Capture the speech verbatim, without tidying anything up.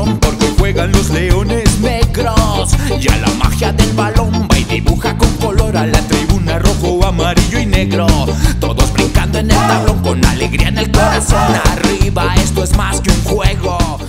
balón, porque juegan los leones negros. Y a la magia del balón va y dibuja con color a la tribuna rojo, amarillo y negro. Todos brincando en el tablón con alegría en el corazón. Arriba, esto es más que un juego.